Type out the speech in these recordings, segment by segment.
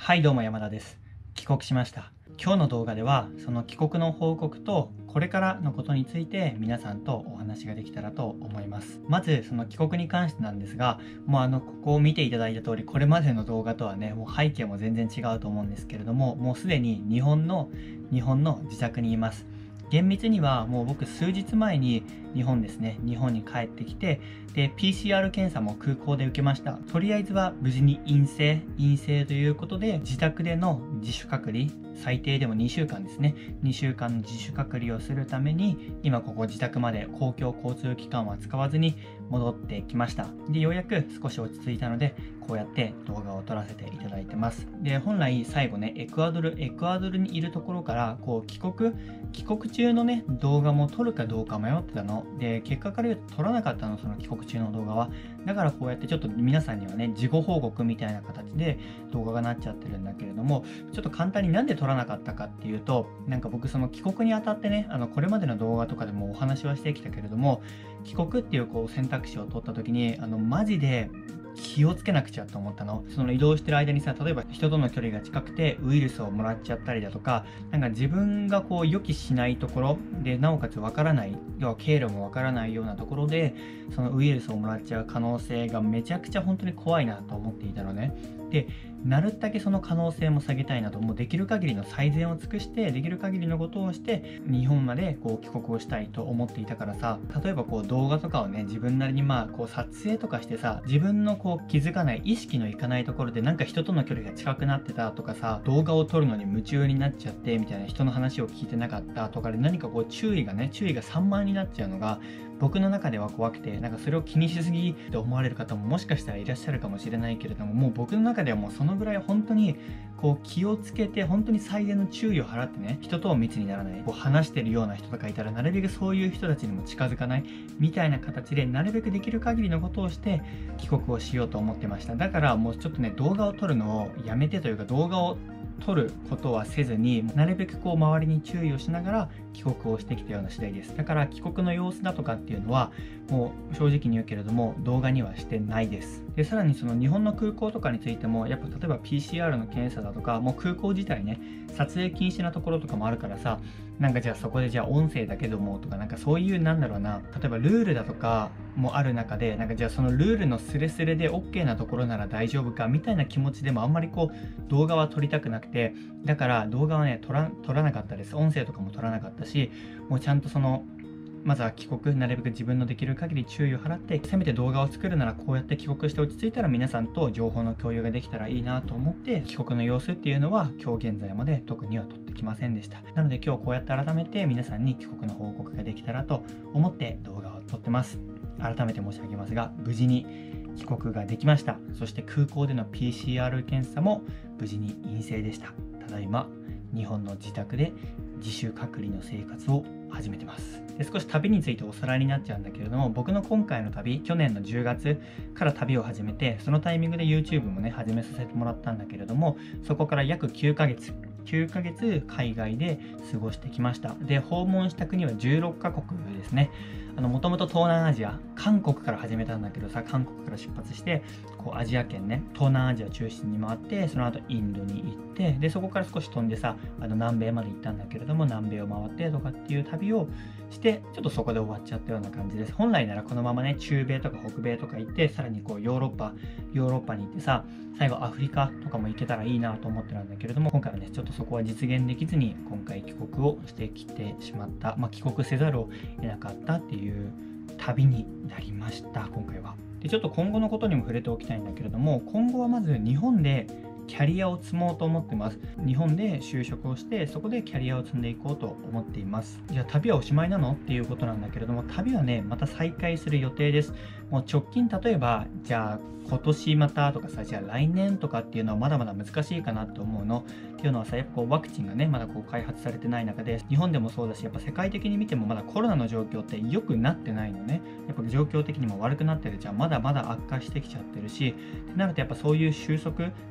はいどうも山田です。帰国しました。今日の動画ではその帰国の報告とこれからのことについて皆さんとお話ができたらと思います。まずその帰国に関してなんですが、ここを見ていただいた通りこれまでの動画とはね、もう背景も全然違うと思うんですけれども、もうすでに日本の自宅にいます。厳密にはもう僕数日前に日本に帰ってきて、で PCR 検査も空港で受けました。とりあえずは無事に陰性ということで、自宅での自主隔離、最低でも2週間ですね、2週間の自主隔離をするために今ここ自宅まで公共交通機関は使わずに戻ってきました。でようやく少し落ち着いたのでこうやって動画を撮らせていただいてます。で本来最後ね、エクアドルにいるところからこう帰国中のね動画も撮るかどうか迷ってたので、結果から言うと撮らなかったの、その帰国中の動画は。だからこうやってちょっと皆さんにはね事後報告みたいな形で動画がなっちゃってるんだけれども、ちょっと簡単になんで撮らなかったかっていうと、なんか僕その帰国にあたってね、これまでの動画とかでもお話はしてきたけれども、帰国っていうこう選択肢を取った時にマジで気をつけなくちゃと思ったの。その移動してる間にさ、例えば人との距離が近くてウイルスをもらっちゃったりだとか、なんか自分がこう予期しないところで、なおかつわからない、要は経路もわからないようなところでそのウイルスをもらっちゃう可能性がめちゃくちゃ本当に怖いなと思っていたのね。でなるだけその可能性も下げたいなと、もうできる限りの最善を尽くしてできる限りのことをして日本までこう帰国をしたいと思っていたからさ、例えばこう動画とかをね自分なりにこう撮影とかしてさ、自分のこう気づかない意識のいかないところでなんか人との距離が近くなってたとかさ、動画を撮るのに夢中になっちゃってみたいな、人の話を聞いてなかったとかで何かこう注意が散漫になっちゃうのが僕の中では怖くて、なんかそれを気にしすぎって思われる方ももしかしたらいらっしゃるかもしれないけれども、もう僕の中ではもうそのぐらい本当にこう気をつけて、本当に最善の注意を払ってね、人とは密にならない、こう話してるような人とかいたらなるべくそういう人たちにも近づかないみたいな形で、なるべくできる限りのことをして帰国をしようと思ってました。だからもうちょっとね動画を撮るのをやめてというか、動画を撮ることはせずになるべくこう周りに注意をしながら帰国をしてきたような次第です。だから帰国の様子だとかっていうのはもう正直に言うけれども動画にはしてないです。でさらにその日本の空港とかについても、やっぱ例えば PCR の検査だとか、もう空港自体ね撮影禁止なところとかもあるからさ、なんかじゃあそこでじゃあ音声だけどもとか、なんかそういうなんだろうな、例えばルールだとかもある中で、なんかじゃあそのルールのスレスレで OK なところなら大丈夫かみたいな気持ちでもあんまりこう動画は撮りたくなくて、だから動画はね撮らなかったです。音声とかも撮らなかったし、もうちゃんとそのまずは帰国、なるべく自分のできる限り注意を払って、せめて動画を作るならこうやって帰国して落ち着いたら皆さんと情報の共有ができたらいいなと思って、帰国の様子っていうのは今日現在まで特には撮ってきませんでした。なので今日こうやって改めて皆さんに帰国の報告ができたらと思って動画を撮ってます。改めて申し上げますが、無事に帰国ができました。そして空港での PCR 検査も無事に陰性でした。ただいま日本の自宅で自主隔離の生活を始めてます。で少し旅についておさらいになっちゃうんだけれども、僕の今回の旅、去年の10月から旅を始めて、そのタイミングで YouTube もね始めさせてもらったんだけれども、そこから約9ヶ月海外で過ごしてきました。で訪問した国は16カ国ですね。もともと東南アジア、韓国から始めたんだけどさ、韓国から出発してこうアジア圏ね、東南アジア中心に回って、その後インドに行って、でそこから少し飛んでさ南米まで行ったんだけれども、南米を回ってとかっていう旅をして、ちょっとそこで終わっちゃったような感じです。本来ならこのままね中米とか北米とか行って、さらにこうヨーロッパに行ってさ、最後アフリカとかも行けたらいいなと思ってたんだけれども、今回はねちょっとそこは実現できずに今回帰国をしてきてしまった、帰国せざるを得なかったっていう旅になりました今回は。でちょっと今後のことにも触れておきたいんだけれども、今後はまず日本でキャリアを積もうと思ってます。日本で就職をしてそこでキャリアを積んでいこうと思っています。じゃあ旅はおしまいなのっていうことなんだけれども、旅はねまた再開する予定です。もう直近、例えばじゃあ今年またとかさ、じゃあ来年とかっていうのはまだまだ難しいかなと思うの。っていうのはさ、やっぱこうワクチンがねまだこう開発されてない中で、日本でもそうだし、やっぱ世界的に見てもまだコロナの状況って良くなってないのね。やっぱ状況的にも悪くなってるじゃん、まだまだ悪化してきちゃってるし、ってなるとやっぱそういう収束がまだ見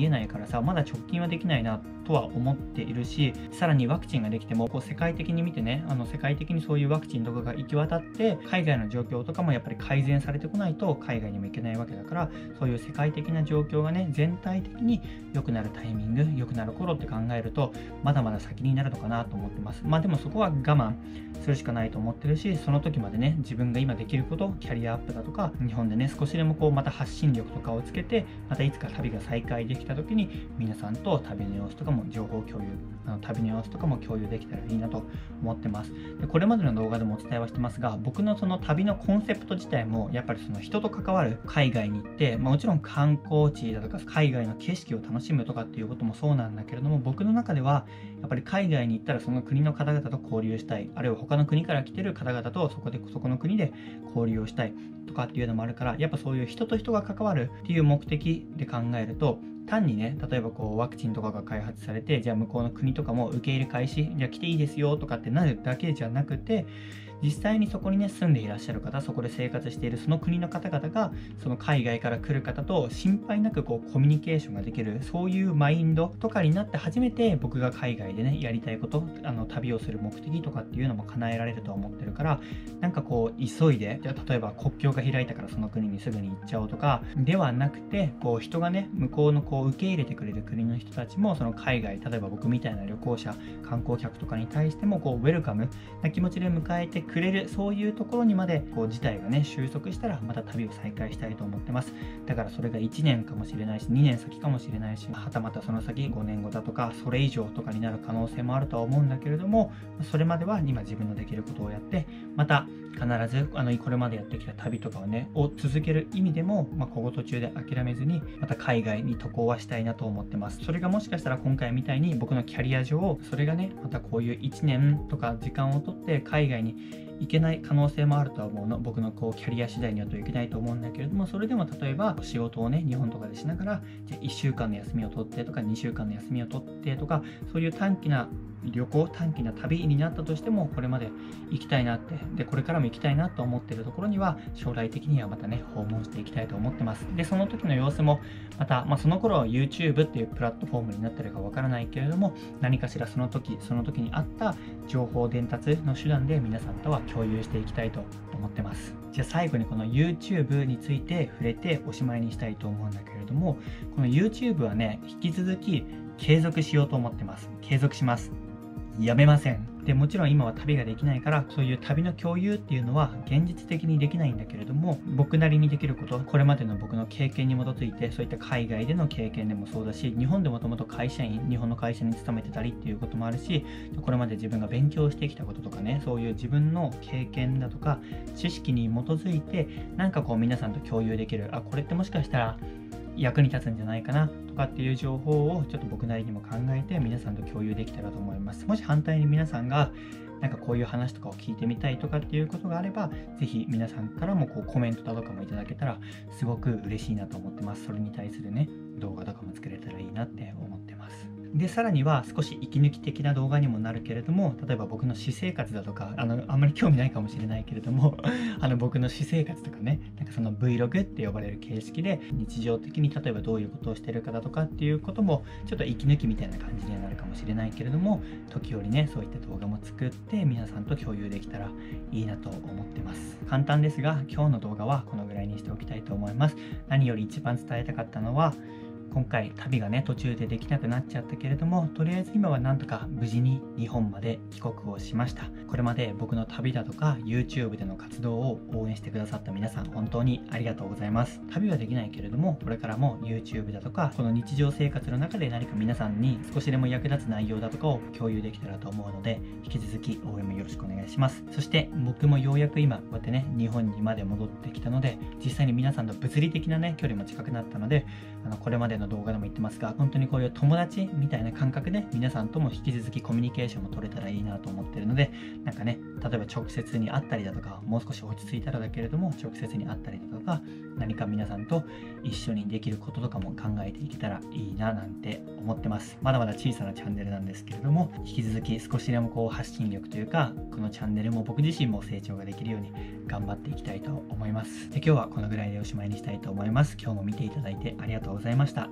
見えないからさ、まだ直近はできないなとは思っているし、さらにワクチンができてもこう世界的に見てね、世界的にそういうワクチンとかが行き渡って海外の状況とかもやっぱり改善されてこないと海外にも行けないわけだから、そういう世界的な状況がね全体的に良くなるタイミング、良くなる頃って考えるとまだまだ先になるのかなと思ってます。でもそこは我慢するしかないと思ってるし、その時までね自分が今できること、キャリアアップだとか日本でね少しでもこうまた発信力とかをつけて、またいつか旅が再開できた時に皆さんと旅の様子とかも情報共有、旅の様子とかも共有できたらいいなと思ってます。でこれまでの動画でもお伝えはしてますが、僕のその旅のコンセプト自体もやっぱりその人と関わる、海外に行って、もちろん観光地だとか海外の景色を楽しむとかっていうこともそうなんだけれども、僕の中ではやっぱり海外に行ったらその国の方々と交流したい、あるいは他の国から来てる方々とそこの国で交流をしたいとかっていうのもあるから、やっぱそういう人と人が関わるっていう目的で考えると、単にね、例えばこうワクチンとかが開発されて、じゃあ向こうの国とかも受け入れ開始、じゃあ来ていいですよとかってなるだけじゃなくて、実際にそこにね住んでいらっしゃる方、そこで生活しているその国の方々がその海外から来る方と心配なくこうコミュニケーションができる、そういうマインドとかになって初めて僕が海外でねやりたいこと、旅をする目的とかっていうのも叶えられると思ってるから、なんかこう急いで、じゃあ例えば国境が開いたからその国にすぐに行っちゃおうとかではなくて、こう人がね向こうのこう受け入れてくれる国の人たちもその海外、例えば僕みたいな旅行者、観光客とかに対してもこうウェルカムな気持ちで迎えてくれる、そういうところにまでこう事態がね収束したらまた旅を再開したいと思ってます。だからそれが1年かもしれないし、2年先かもしれないし、はたまたその先5年後だとかそれ以上とかになる可能性もあるとは思うんだけれども、それまでは今自分のできることをやって、また必ずこれまでやってきた旅とかをね続ける意味でも、ここ途中で諦めずにまた海外に渡航はしたいなと思ってます。それがもしかしたら今回みたいに僕のキャリア上、それがねまたこういう1年とか時間をとって海外に行けない可能性もあるとは思うの。僕のこうキャリア次第にはといけないと思うんだけれども、それでも例えば仕事をね日本とかでしながら、じゃあ1週間の休みを取ってとか2週間の休みを取ってとか、そういう短期な旅行、短期な旅になったとしても、これまで行きたいなって、でこれからも行きたいなと思っているところには将来的にはまたね訪問していきたいと思ってます。でその時の様子もまた、その頃は YouTube っていうプラットフォームになってるかわからないけれども、何かしらその時にあった情報伝達の手段で皆さんとは共有していきたいと思ってます。じゃあ最後にこの YouTube について触れておしまいにしたいと思うんだけれども、この YouTube はね引き続き継続しようと思ってます。継続します。やめません。でもちろん今は旅ができないから、そういう旅の共有っていうのは現実的にできないんだけれども、僕なりにできること、これまでの僕の経験に基づいて、そういった海外での経験でもそうだし、日本でもともと日本の会社に勤めてたりっていうこともあるし、これまで自分が勉強してきたこととかね、そういう自分の経験だとか知識に基づいて、なんかこう皆さんと共有できる、これってもしかしたら役に立つんじゃないかなとかっていう情報をちょっと僕なりにも考えて皆さんと共有できたらと思います。もし反対に皆さんがなんかこういう話とかを聞いてみたいとかっていうことがあれば、ぜひ皆さんからもこうコメントだとかもいただけたらすごく嬉しいなと思ってます。それに対するね動画とかも作れたらいいなって思ってます。でさらには少し息抜き的な動画にもなるけれども、例えば僕の私生活だとか、あんまり興味ないかもしれないけれども僕の私生活とかね、なんかその Vlog って呼ばれる形式で日常的に例えばどういうことをしてるかだとかっていうこともちょっと息抜きみたいな感じにはなるかもしれないけれども、時折ねそういった動画も作って皆さんと共有できたらいいなと思ってます。簡単ですが今日の動画はこのぐらいにしておきたいと思います。何より一番伝えたかったのは、今回旅がね途中でできなくなっちゃったけれども、とりあえず今はなんとか無事に日本まで帰国をしました。これまで僕の旅だとか YouTube での活動を応援してくださった皆さん、本当にありがとうございます。旅はできないけれども、これからも YouTube だとかこの日常生活の中で何か皆さんに少しでも役立つ内容だとかを共有できたらと思うので、引き続き応援もよろしくお願いします。そして僕もようやく今こうやってね日本にまで戻ってきたので、実際に皆さんと物理的なね距離も近くなったので、これまでの動画でも言ってますが、本当にこういう友達みたいな感覚で皆さんとも引き続きコミュニケーションも取れたらいいなと思ってるので、なんかね例えば直接に会ったりだとか、もう少し落ち着いたらだけれども直接に会ったりだとか、何か皆さんと一緒にできることとかも考えていけたらいいななんて思ってます。まだまだ小さなチャンネルなんですけれども、引き続き少しでもこう発信力というか、このチャンネルも僕自身も成長ができるように頑張っていきたいと思います。で今日はこのぐらいでおしまいにしたいと思います。今日も見ていただいてありがとうございました。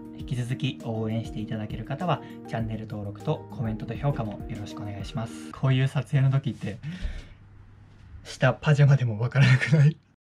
引き続き応援していただける方はチャンネル登録とコメントと評価もよろしくお願いします。こういう撮影の時って下パジャマでもわからなくない？